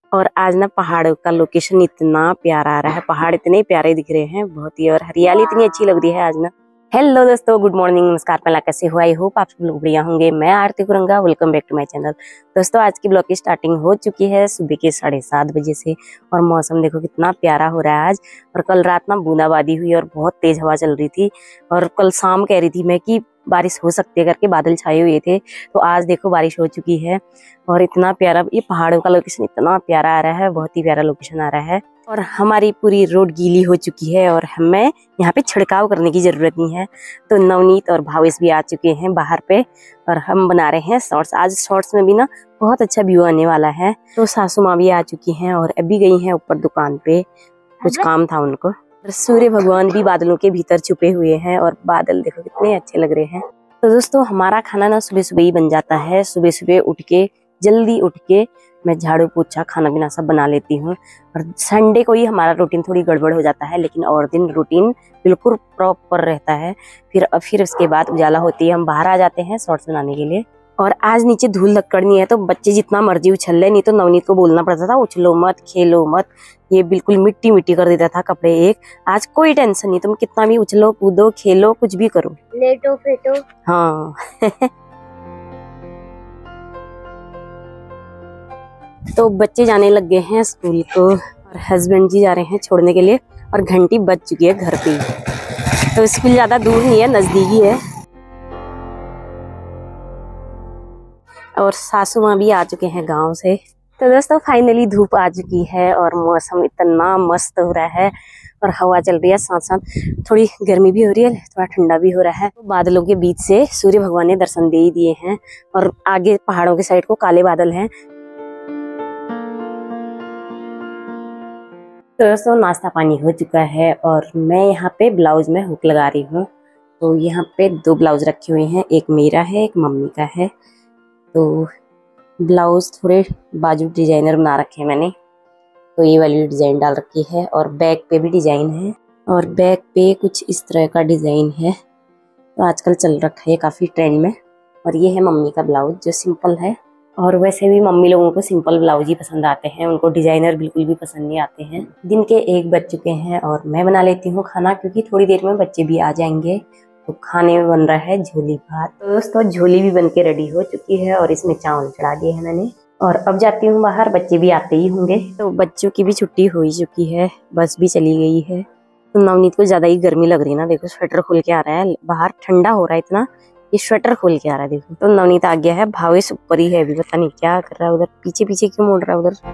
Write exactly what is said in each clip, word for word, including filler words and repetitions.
और आज ना पहाड़ों का लोकेशन इतना प्यारा आ रहा है, पहाड़ इतने प्यारे दिख रहे हैं बहुत ही, और हरियाली इतनी अच्छी लग रही है आज ना। हेलो दोस्तों, गुड मॉर्निंग, नमस्कार, पहला कैसे हो? आई होप आप सब लोग बढ़िया होंगे। मैं Aarti Kuranga, welcome back to my channel. दोस्तों आज की ब्लॉग की स्टार्टिंग हो चुकी है सुबह के साढ़े सात बजे से, और मौसम देखो कितना प्यारा हो रहा है आज। और कल रात ना बूंदाबांदी हुई और बहुत तेज हवा चल रही थी, और कल शाम कह रही थी मैं कि बारिश हो सकती है करके, बादल छाए हुए थे। तो आज देखो बारिश हो चुकी है, और इतना प्यारा ये पहाड़ों का लोकेशन इतना प्यारा आ रहा है, बहुत ही प्यारा लोकेशन आ रहा है। और हमारी पूरी रोड गीली हो चुकी है और हमें यहाँ पे छिड़काव करने की जरूरत नहीं है। तो नवनीत और भावेश भी आ चुके हैं बाहर पे, और हम बना रहे हैं शॉर्ट्स। आज शॉर्ट्स में भी ना बहुत अच्छा व्यू आने वाला है। तो सासू माँ भी आ चुकी हैं और अभी गई हैं ऊपर दुकान पे, कुछ काम था उनको। सूर्य भगवान भी बादलों के भीतर छुपे हुए हैं, और बादल देखो कितने अच्छे लग रहे हैं। तो दोस्तों हमारा खाना ना सुबह सुबह ही बन जाता है। सुबह सुबह उठ के जल्दी उठ के मैं झाड़ू पोछा खाना पीना सब बना लेती हूँ। और संडे को ही हमारा रूटीन थोड़ी गड़बड़ हो जाता है, लेकिन और दिन रूटीन बिल्कुल प्रॉपर रहता है। फिर फिर उसके बाद उजाला होती है, हम बाहर आ जाते हैं शॉर्ट्स बनाने के लिए। और आज नीचे धूल लकड़नी है, तो बच्चे जितना मर्जी उछल ले, नहीं तो नवनीत को बोलना पड़ता था उछलो मत, खेलो मत। ये बिल्कुल मिट्टी मिट्टी कर देता था कपड़े एक। आज कोई टेंशन नहीं, तुम कितना भी उछलो कूदो खेलो कुछ भी करो, लेटो फेटो। हाँ तो बच्चे जाने लग गए हैं स्कूल को, और हस्बैंड जी जा रहे हैं छोड़ने के लिए, और घंटी बज चुकी है घर पे। तो स्कूल ज्यादा दूर नहीं है, नजदीकी है। और सासू माँ भी आ चुके हैं गांव से। तो दोस्तों फाइनली धूप आ चुकी है और मौसम इतना मस्त हो रहा है, और हवा चल रही है, साथ साथ थोड़ी गर्मी भी हो रही है, थोड़ा ठंडा भी हो रहा है। तो बादलों के बीच से सूर्य भगवान ने दर्शन दे ही दिए हैं, और आगे पहाड़ों के साइड को काले बादल हैं। तो दोस्तों नाश्ता पानी हो चुका है, और मैं यहाँ पे ब्लाउज में हुक लगा रही हूँ। तो यहाँ पे दो ब्लाउज रखे हुए हैं, एक मेरा है एक मम्मी का है। तो ब्लाउज थोड़े बाजू डिजाइनर बना रखे हैं मैंने, तो ये वाली डिजाइन डाल रखी है। और बैक पे भी डिजाइन है, और बैक पे कुछ इस तरह का डिजाइन है। तो आजकल चल रखा है काफी ट्रेंड में। और ये है मम्मी का ब्लाउज जो सिंपल है, और वैसे भी मम्मी लोगों को सिंपल ब्लाउज ही पसंद आते हैं, उनको डिजाइनर बिल्कुल भी पसंद नहीं आते हैं। दिन के एक बज चुके हैं और मैं बना लेती हूँ खाना, क्योंकि थोड़ी देर में बच्चे भी आ जाएंगे। तो खाने में बन रहा है झोली भात। तो दोस्तों झोली भी बन के रेडी हो चुकी है, और इसमें चावल चढ़ा दिए हैं मैंने। और अब जाती हूँ बाहर, बच्चे भी आते ही होंगे। तो बच्चों की भी छुट्टी हो ही चुकी है, बस भी चली गई है। तो नवनीत को ज्यादा ही गर्मी लग रही है ना, देखो स्वेटर खोल के आ रहा है, बाहर ठंडा हो रहा है इतना, ये स्वेटर खोल के आ रहा है देखो। तो नवनीत आ गया है, भावेश ऊपर ही है, अभी पता नहीं क्या कर रहा है उधर, पीछे पीछे क्यों मुड़ रहा है उधर।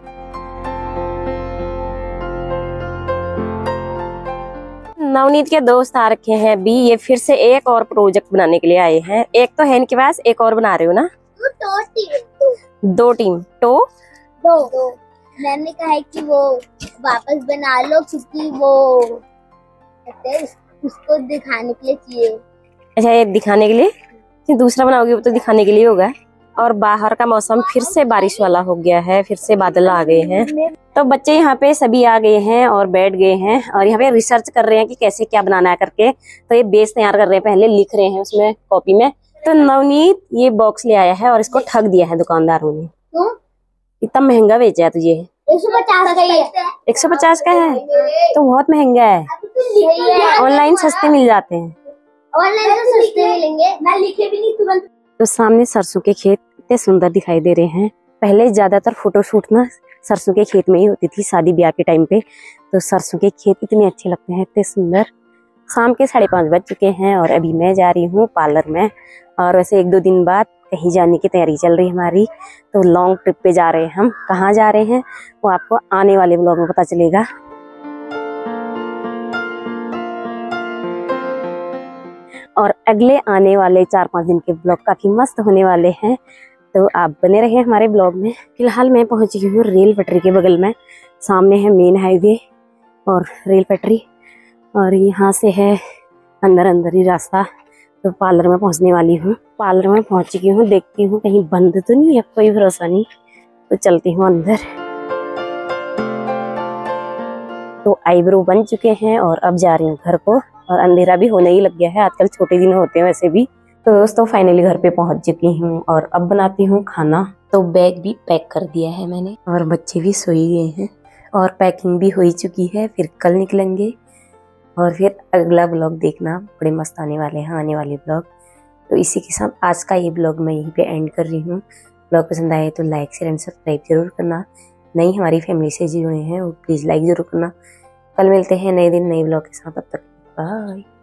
नवनीत के दोस्त आ रखे हैं अभी, ये फिर से एक और प्रोजेक्ट बनाने के लिए आए हैं। एक तो है इनके पास, एक और बना रहे हो ना? दो टीम दो, दो टीम तो दो, दो। मैंने कहा है कि वो वापस बना लो, क्योंकि वो कहते हैं उसको दिखाने के लिए चाहिए। अच्छा ये दिखाने के लिए, दूसरा बनाओगे वो तो दिखाने के लिए होगा। और बाहर का मौसम फिर से बारिश वाला हो गया है, फिर से बादल आ गए हैं। तो बच्चे यहाँ पे सभी आ गए हैं और बैठ गए हैं, और यहाँ पे रिसर्च कर रहे हैं कि कैसे क्या बनाना है करके। तो ये बेस तैयार कर रहे हैं, पहले लिख रहे हैं उसमें कॉपी में। तो नवनीत ये बॉक्स ले आया है और इसको ठग दिया है दुकानदारों ने। इतना महंगा बेचा है तुझे? एक सौ पचास का ही है। एक सौ पचास का है तो बहुत महंगा है, ऑनलाइन सस्ते मिल जाते हैं। ऑनलाइन तो सस्ते मिलेंगे, ना लिखे भी नहीं तुरंत। तो सामने सरसों के खेत इतने सुंदर दिखाई दे रहे हैं। पहले ज्यादातर फोटोशूट ना सरसों के खेत में ही होती थी, शादी ब्याह के टाइम पे। तो सरसों के खेत इतने अच्छे लगते हैं, इतने सुंदर। शाम के साढ़े पाँच बज चुके हैं, और अभी मैं जा रही हूँ पार्लर में। और वैसे एक दो दिन बाद कहीं जाने की तैयारी चल रही है हमारी। तो लॉन्ग ट्रिप पे जा रहे हैं हम, कहाँ जा रहे हैं वो आपको आने वाले ब्लॉग में पता चलेगा। और अगले आने वाले चार पाँच दिन के ब्लॉग काफी मस्त होने वाले हैं, तो आप बने रहे हमारे ब्लॉग में। फिलहाल मैं पहुंच गई हूँ रेल पटरी के बगल में, सामने है मेन हाईवे और रेल पटरी, और यहाँ से है अंदर अंदर ही रास्ता। तो पार्लर में पहुंचने वाली हूँ, पार्लर में पहुंच चुकी हूँ, देखती हूँ कहीं बंद तो नहीं है, कोई भरोसा नहीं। तो चलती हूँ अंदर। तो आईब्रो बन चुके हैं और अब जा रही हूँ घर को, और अंधेरा भी होने ही लग गया है, आजकल छोटे दिन होते हैं वैसे भी। तो दोस्तों फाइनली घर पे पहुंच चुकी हूँ, और अब बनाती हूँ खाना। तो बैग भी पैक कर दिया है मैंने और बच्चे भी सो ही गए हैं और पैकिंग भी हो ही चुकी है। फिर कल निकलेंगे और फिर अगला ब्लॉग देखना, बड़े मस्त आने वाले हैं आने वाले ब्लॉग। तो इसी के साथ आज का ये ब्लॉग मैं यहीं पे एंड कर रही हूँ। ब्लॉग पसंद आए तो लाइक शेयर एंड सब्सक्राइब जरूर करना। नई हमारी फैमिली से जुड़े हैं वो प्लीज़ लाइक जरूर करना। कल मिलते हैं नए दिन नए ब्लॉग के साथ, तब तक बाय।